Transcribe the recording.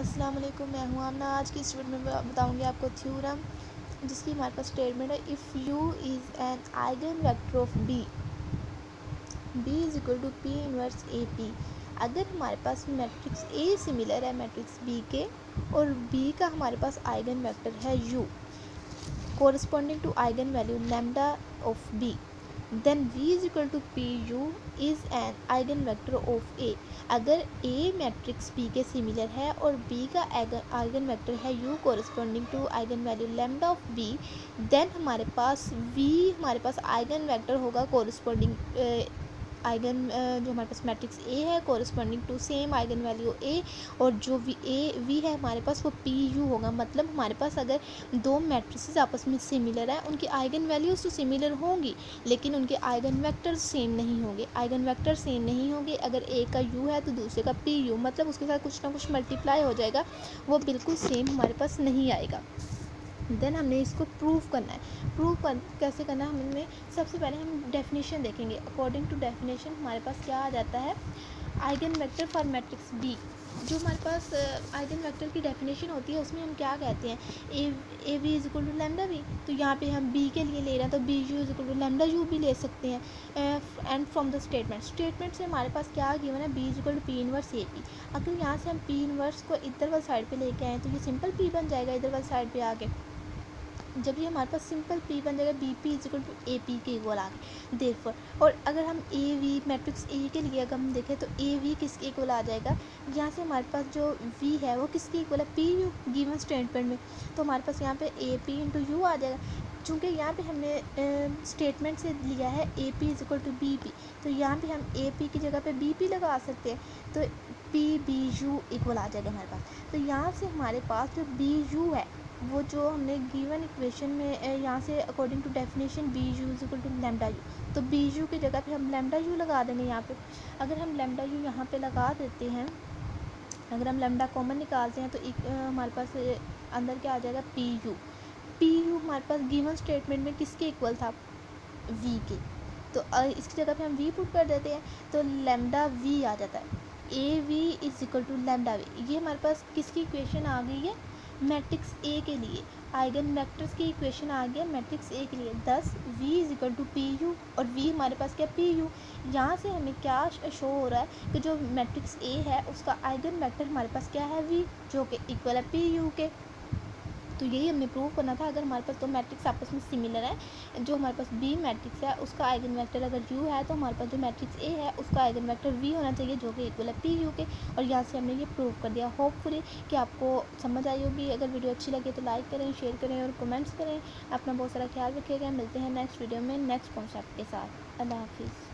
अस्सलाम वालेकुम, मैं हूँ आमना। आज की इस वीडियो में बताऊँगी आपको थ्योरम जिसकी हमारे पास स्टेटमेंट है if u is an eigen vector of b is equal to p inverse A P. अगर हमारे पास मैट्रिक्स A सिमिलर है मैट्रिक्स B के और B का हमारे पास आइगन वेक्टर है u corresponding to eigen value lambda of b, then v is equal to P U is an eigen vector of a। अगर a मैट्रिक्स b के similar है और b का आइगन वेक्टर है u corresponding to eigen value lambda of b, then हमारे पास v हमारे पास आइगन वेक्टर होगा कोरिस्पोंडिंग आइगन जो हमारे पास मैट्रिक्स A है corresponding to same eigen value A, और जो वी है हमारे पास वो पी यू होगा। मतलब हमारे पास अगर दो मैट्रिसेस आपस में सिमिलर है, उनकी आइगन वैल्यूज़ तो सिमिलर होंगी लेकिन उनके आइगन वेक्टर सेम नहीं होंगे। आइगन वेक्टर सेम नहीं होंगे, अगर एक का यू है तो दूसरे का पी यू, मतलब उसके साथ कुछ ना कुछ मल्टीप्लाई हो जाएगा, वो बिल्कुल सेम हमारे पास नहीं आएगा। देन हमने इसको प्रूव करना है। कैसे करना है, हमें सबसे पहले हम डेफिनेशन देखेंगे। अकॉर्डिंग टू डेफिनेशन हमारे पास क्या आ जाता है, eigen vector for matrix B. जो हमारे पास आइगन वेक्टर की डेफिनेशन होती है उसमें हम क्या कहते हैं, A B is equal to lambda B. तो यहाँ पे हम बी के लिए ले रहे हैं तो B U is equal to lambda U भी ले सकते हैं। एंड फ्रॉम द स्टेटमेंट से हमारे पास क्या गिवन है, B is equal to P inverse A P. अगर यहाँ से हम पी इनवर्स को इधर वाली साइड पे लेके आए तो ये सिंपल पी बन जाएगा इधर वाली साइड पे आके। जब ये हमारे पास सिंपल पी बन जाएगा, B P is equal to A P के इक्वल आ गए देयरफॉर। और अगर हम ए वी मैट्रिक्स ए के लिए अगर हम देखें तो ए वी किसके इक्वल आ जाएगा, यहाँ से हमारे पास जो वी है वो किसके इक्वल है, पी यू गिवन स्टेटमेंट में। तो हमारे पास यहाँ पे ए पी इंटू यू आ जाएगा। चूँकि यहाँ पे हमने स्टेटमेंट से लिया है A P is equal to B P, तो यहाँ पे हम ए पी की जगह पे बी पी लगा सकते हैं, तो पी बी यू इक्वल आ जाएगा हमारे पास। तो यहाँ से हमारे पास जो बी यू है वो जो हमने गिवन इक्वेशन में यहाँ से according to definition B U is equal to lambda U, तो बी यू की जगह पे हम लैम्डा यू लगा देंगे यहाँ पे। अगर हम लैम्डा यू यहाँ पे लगा देते हैं, अगर हम लैम्डा कॉमन निकालते हैं तो हमारे पास अंदर क्या आ जाएगा, पी यू हमारे पास गिवन स्टेटमेंट में किसके इक्वल था, वी के। तो इसकी जगह पे हम वी पुट कर देते हैं तो लैम्डा वी आ जाता है, A V is equal to lambda V. ये हमारे पास किसकी इक्वेशन आ गई है, मैट्रिक्स ए के लिए। आइगन वेक्टर्स की इक्वेशन आ गया मैट्रिक्स ए के लिए। 10 v is equal to P U, और v हमारे पास क्या, पी यू। यहाँ से हमें क्या शो हो रहा है कि जो मैट्रिक्स ए है उसका आइगन वेक्टर हमारे पास क्या है, v, जो कि इक्वल है पी यू के। तो यही हमने प्रूव करना था। अगर हमारे पास दो मैट्रिक्स आपस में सिमिलर है, जो हमारे पास बी मैट्रिक्स है उसका आइगन वेक्टर अगर यू है तो हमारे पास जो मैट्रिक्स ए है उसका आइगन वेक्टर वी होना चाहिए जो कि इक्वल है पी यू के। और यहाँ से हमने ये प्रूव कर दिया। होपफुली कि आपको समझ आई होगी। अगर वीडियो अच्छी लगे तो लाइक करें, शेयर करें और कमेंट्स करें। अपना बहुत सारा ख्याल रखिएगा। मिलते हैं नेक्स्ट वीडियो में नेक्स्ट कॉन्सेप्ट के साथ। अल्लाह हाफिज़।